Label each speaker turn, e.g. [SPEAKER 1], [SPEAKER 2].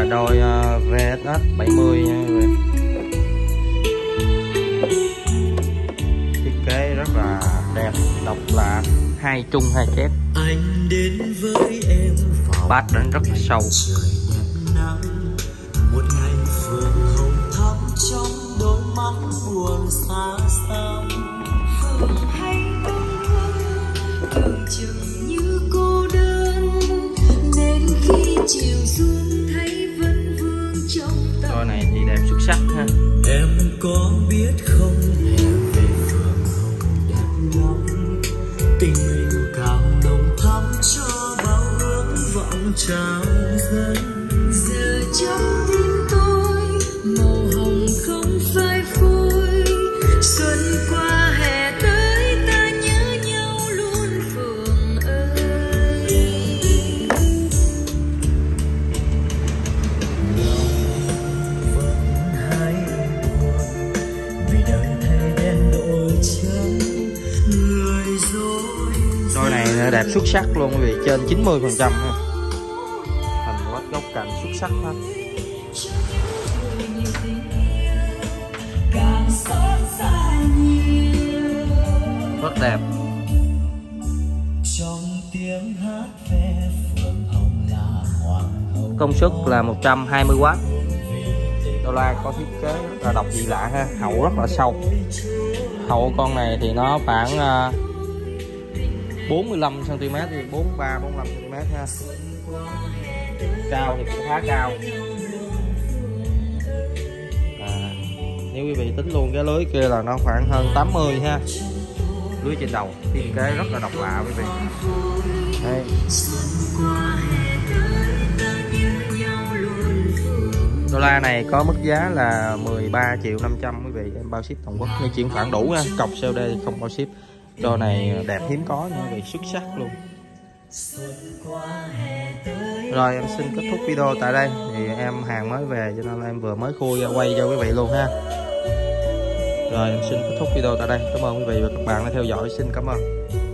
[SPEAKER 1] đôi VSS 70 nha quý vị. Thiết kế rất là đẹp, độc lạ, hai trung hai kép.
[SPEAKER 2] Anh đến với em
[SPEAKER 1] Bát đến rất là sâu.
[SPEAKER 2] Một ngày phượng hồng thắm trong đôi mắt buồn xa xăm.
[SPEAKER 3] Phượng hay bâng khuâng tưởng chừng như cô đơn, nên khi chiều xuống thấy vẫn vương trong tâm.
[SPEAKER 1] Đôi này thì đẹp xuất sắc ha.
[SPEAKER 2] Em có biết không, em về phượng hồng đẹp lắm. Tình mình càng nồng thắm cho bao ước vọng trao dâng.
[SPEAKER 3] Giờ trong tim tôi màu hồng không phai phôi, xuân qua hè tới ta nhớ nhau luôn Phượng ơi.
[SPEAKER 2] Vẫn hay buồn vì đời thay đen đổi trắng người dối.
[SPEAKER 1] Đôi này đẹp xuất sắc luôn quý vị, trên 90% ha. Thành quách góc cạnh xuất sắc ha. Rất đẹp.
[SPEAKER 2] Trong tiếng hát ve phượng hồng là hoàng hậu.
[SPEAKER 1] Công suất là 120W. Đô la có thiết kế rất là độc dị lạ ha, hậu rất là sâu. Hậu con này thì nó khoảng 45cm, 45cm ha. Cao thì cũng khá cao. Nếu quý vị tính luôn cái lưới kia là nó khoảng hơn 80 ha. Lưới trên đầu thiết kế rất là độc lạ quý vị. Đây. Đô la này có mức giá là 13.500.000 quý vị, em bao ship toàn quốc nếu chuyển khoản đủ ha, cọc COD không bao ship. Đôi này đẹp hiếm có nha quý vị, xuất sắc luôn. Rồi em xin kết thúc video tại đây, thì em hàng mới về cho nên em vừa mới khui quay cho quý vị luôn ha. Rồi em xin kết thúc video tại đây, cảm ơn quý vị và các bạn đã theo dõi, xin cảm ơn.